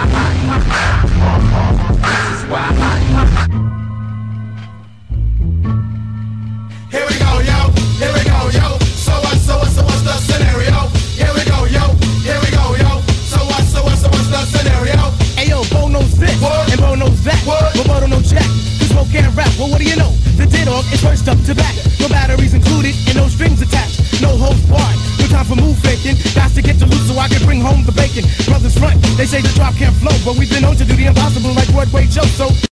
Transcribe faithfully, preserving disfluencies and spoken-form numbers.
why. This is why. Here we go, yo. Here we go, yo. So what? So what? So what's the scenario? Here we go, yo. Here we go, yo. So what? So what? So what's the scenario? Hey yo, Bo knows this, What? and Bo knows that. What? But Bo don't know jack. You smoke can't rap. Well, what do you know? The D-Dog is first up to back. No batteries included and no strings attached. No holds barred. No time for move faking. Got to get to loose so I can bring home the bacon. Brothers front. They say the drop can't flow, but we've been known to do the impossible like Broadway Joe. So.